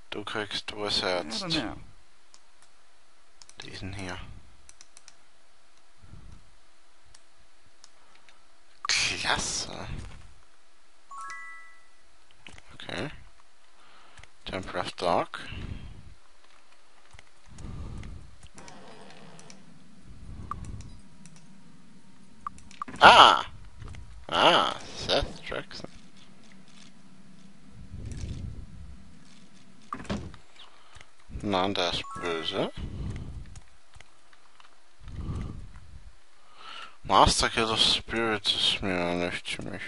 Du kriegst I don't researched. know. Diesen hier. Klasse. Okay. Temple of Dark. Ah! Ah, Seth Jackson. Nein, der ist böse. Master Kid of Spirits ist mir nicht ziemlich.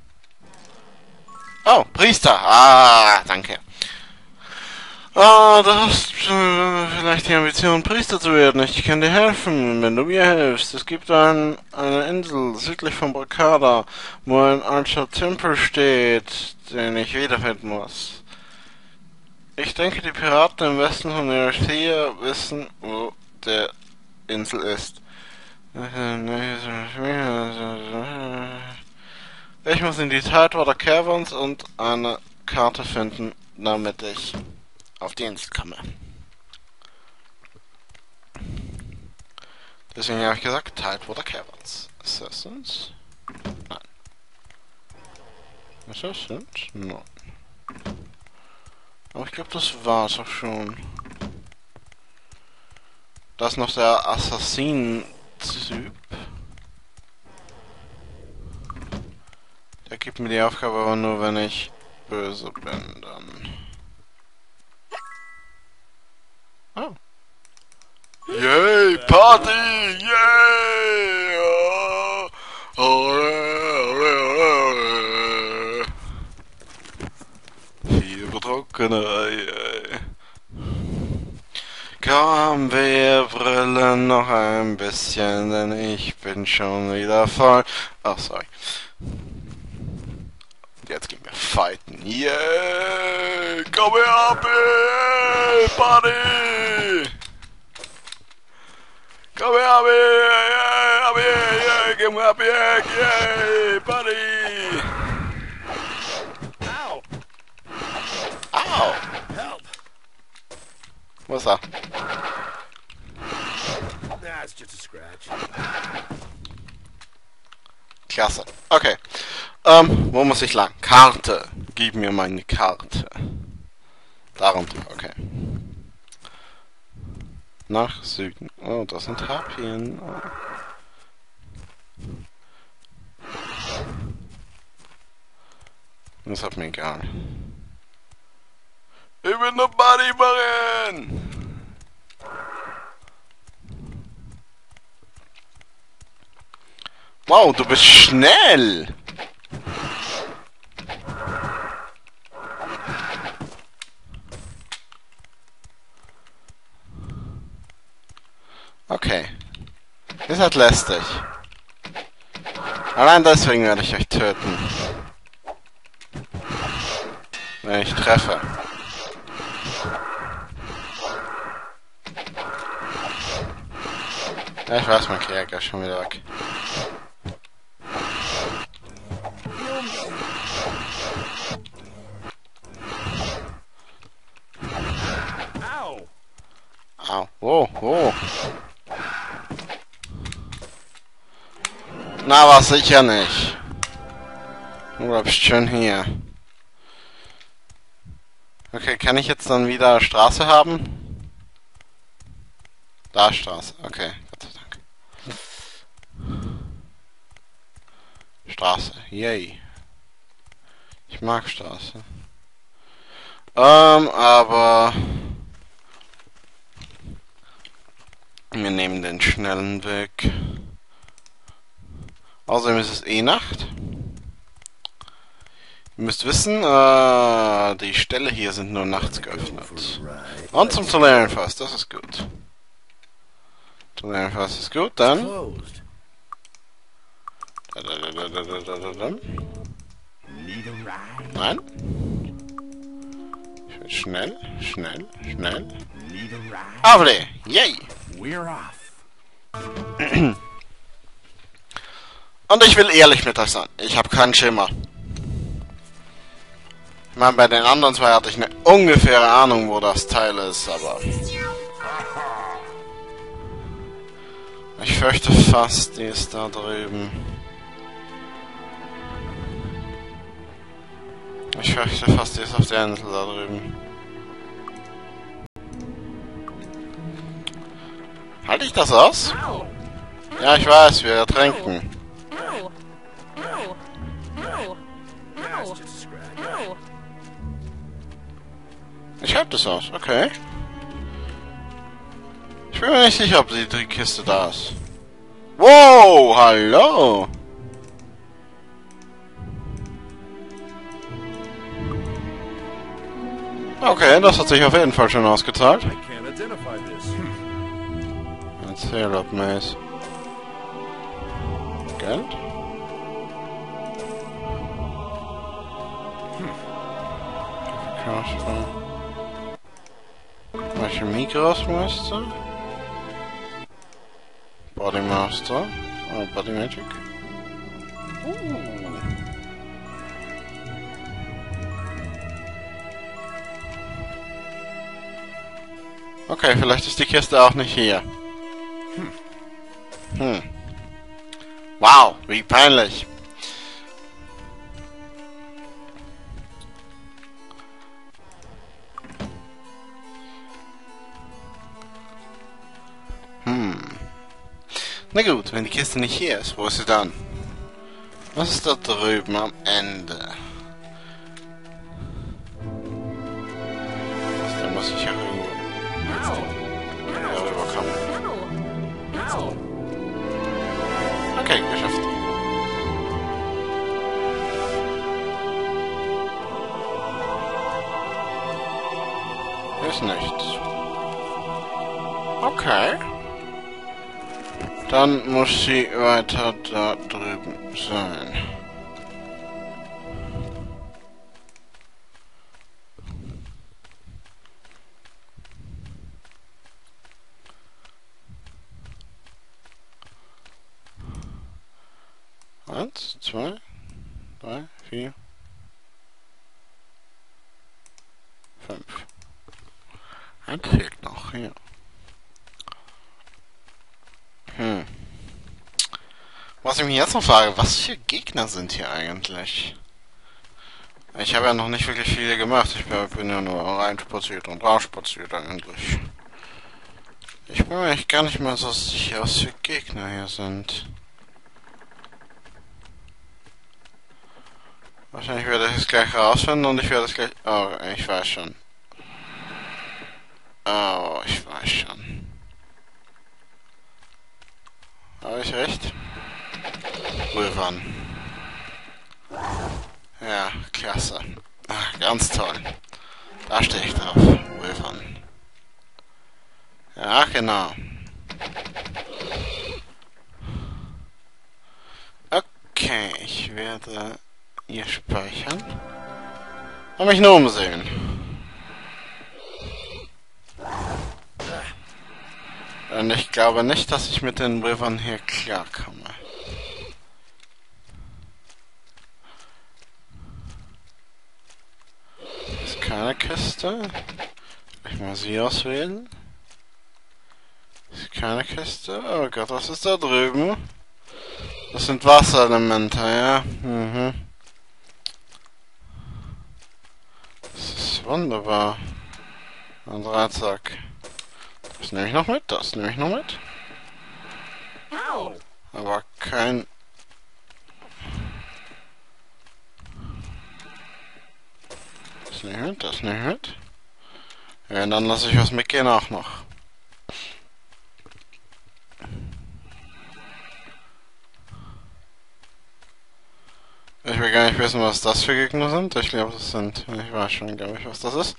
Oh, Priester! Ah, danke. Ah, du hast vielleicht die Ambition, Priester zu werden. Ich kann dir helfen, wenn du mir hilfst. Es gibt eine Insel südlich von Bracada, wo ein alter Tempel steht, den ich wiederfinden muss. Ich denke, die Piraten im Westen von Eritrea wissen, wo der Insel ist. Ich muss in die Tidewater Caverns und eine Karte finden, damit ich auf die Insel komme. Deswegen habe ich gesagt, Tidewater Caverns. Assassins? Nein. Assassins? Nein. Aber ich glaube, das war's auch schon. Da ist noch der Assassin-Typ. Der gibt mir die Aufgabe aber nur, wenn ich böse bin, dann. Oh. Yay, Party! Yay! Viel Betrunkenheit. Komm, wir brillen noch ein bisschen, denn ich bin schon wieder voll. Ach, sorry. Jetzt gehen wir fighten. Yeah! Komm her, Happy! Party! Komm her, Happy! Yeah! Happy! Yeah! Gib mir Happy! Yeah! Party! Ow! Au! Help! Wo ist er? Nah, it's just a scratch. Klasse. Okay. Wo muss ich lang? Karte. Gib mir meine Karte. Darunter, okay. Nach Süden. Oh, das sind Harpien. Oh. Das hat mir egal. Ich will eine Party machen! Wow, du bist schnell! Okay. Ihr seid lästig. Allein deswegen werde ich euch töten. Wenn ich treffe. Ja, ich weiß, mein Kerker ist schon wieder weg. Ow! Au. Oh, oh. Na, war sicher nicht. Du bleibst schön hier. Okay, kann ich jetzt dann wieder Straße haben? Da Straße. Okay, Gott sei Dank. Straße. Yay. Ich mag Straße. Aber wir nehmen den schnellen Weg. Außerdem ist es eh Nacht. Ihr müsst wissen, die Ställe hier sind nur nachts geöffnet. Und zum Tolerienfass, das ist gut. Tolerienfass ist gut, dann. Closed. Need a ride? Nein. Ich will schnell, schnell, schnell. Need a ride? Avle! Yay! We're off. Und ich will ehrlich mit euch sein. Ich habe keinen Schimmer. Ich meine, bei den anderen zwei hatte ich eine ungefähre Ahnung, wo das Teil ist, aber... Ich fürchte fast, die ist da drüben. Ich fürchte fast, die ist auf der Insel da drüben. Halte ich das aus? Ja, ich weiß, wir ertränken. Ich halte das aus, okay. Ich bin mir nicht sicher, ob die Kiste da ist. Wow, hallo! Okay, das hat sich auf jeden Fall schon ausgezahlt. I can't identify this. Erzähl, ob Maze. Geld? Welche Mikros-Meister? Body Master. Oh, Body Magic. Okay, vielleicht ist die Kiste auch nicht hier. Wow, wie peinlich. Na gut, wenn die Kiste nicht hier ist, wo ist sie dann? Was ist da drüben am Ende? Da muss ich ja irgendwo rüberkommen. Okay, geschafft. Hier ist nichts. Okay. Dann muss sie weiter da drüben sein. Eins, zwei, drei, vier, fünf. Eins fehlt noch, hier. Was ich mich jetzt noch frage, was für Gegner sind hier eigentlich? Ich habe ja noch nicht wirklich viele gemacht. Ich bin ja nur reinspaziert und rausspaziert eigentlich. Ich bin mir echt gar nicht mehr so sicher, was für Gegner hier sind. Wahrscheinlich werde ich es gleich rausfinden und ich werde es gleich... Oh, ich weiß schon. Oh, ich weiß schon. Habe ich recht? Röhren. Ja, klasse. Ach, ganz toll. Da stehe ich drauf. Röhren. Ja, genau. Okay, ich werde hier speichern. Und mich nur umsehen. Und ich glaube nicht, dass ich mit den Rivern hier klarkomme. Das ist keine Kiste. Ich mal sie auswählen. Das ist keine Kiste. Oh Gott, was ist da drüben? Das sind Wasserelemente, ja. Das ist wunderbar. Ein Dreizack. Das nehme ich noch mit, das nehme ich noch mit. Aber kein... Das nehme ich mit, das nehme ich mit. Ja, dann lasse ich was mitgehen auch noch. Ich will gar nicht wissen, was das für Gegner sind. Ich glaube, das sind... Ich weiß schon, glaube ich, was das ist.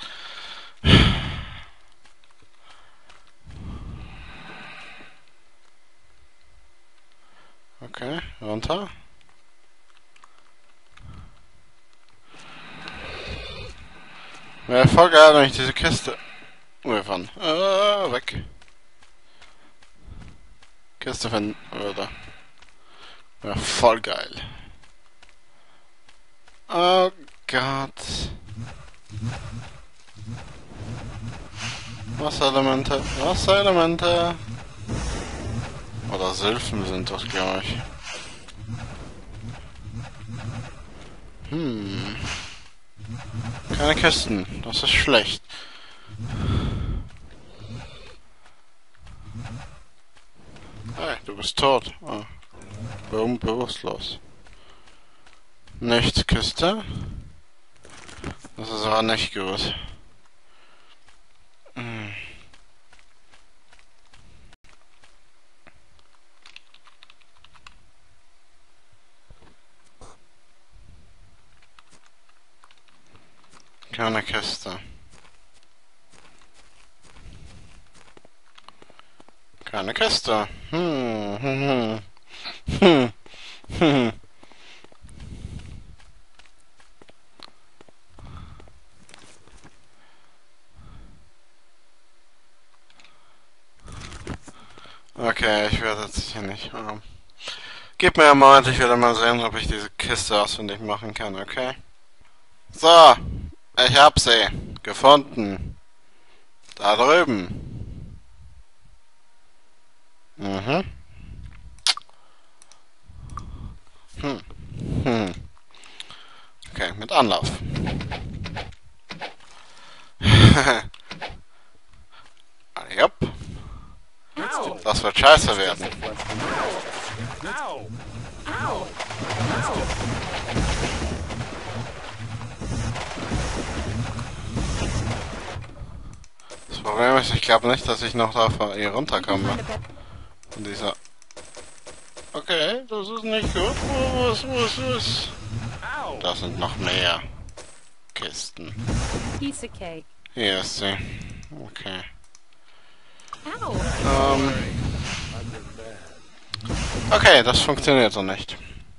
Okay, runter. Wäre voll geil, wenn ich diese Kiste... Von. Weg. Kiste finden würde. Wäre voll geil. Oh Gott. Wasserelemente, Wasserelemente. Oder Sylphen sind das, glaube ich. Keine Kisten, das ist schlecht. Hey, du bist tot. Ah. Bewusstlos. Nichts Kiste. Das ist aber nicht gut. Keine Kiste. Keine Kiste. Okay, ich werde jetzt hier nicht. Gib mir einen Moment, ich werde mal sehen, ob ich diese Kiste ausfindig machen kann, okay? So, ich hab sie gefunden. Da drüben. Okay, mit Anlauf. Jupp. Das wird scheiße werden. Ow! Das Problem ist, ich glaube nicht, dass ich noch da von ihr runterkomme. Von dieser... Okay, das ist nicht gut. Was? Da sind noch mehr Kisten. Piece of cake. Hier ist sie. Okay. Ow! Okay, das funktioniert so nicht.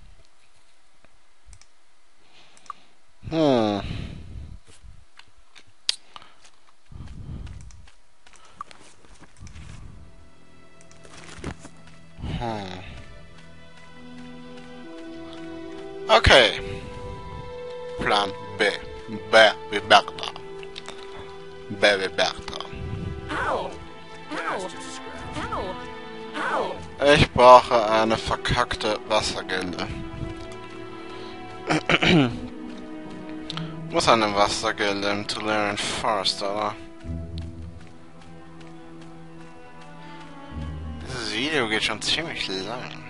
Okay. Plan B. B wie Bertha. B wie Bertha. Ow! Ow! Ow! Ow! Ich brauche eine verkackte Wassergilde. Muss eine Wassergilde im Tolerian Forest, oder? Dieses Video geht schon ziemlich lang.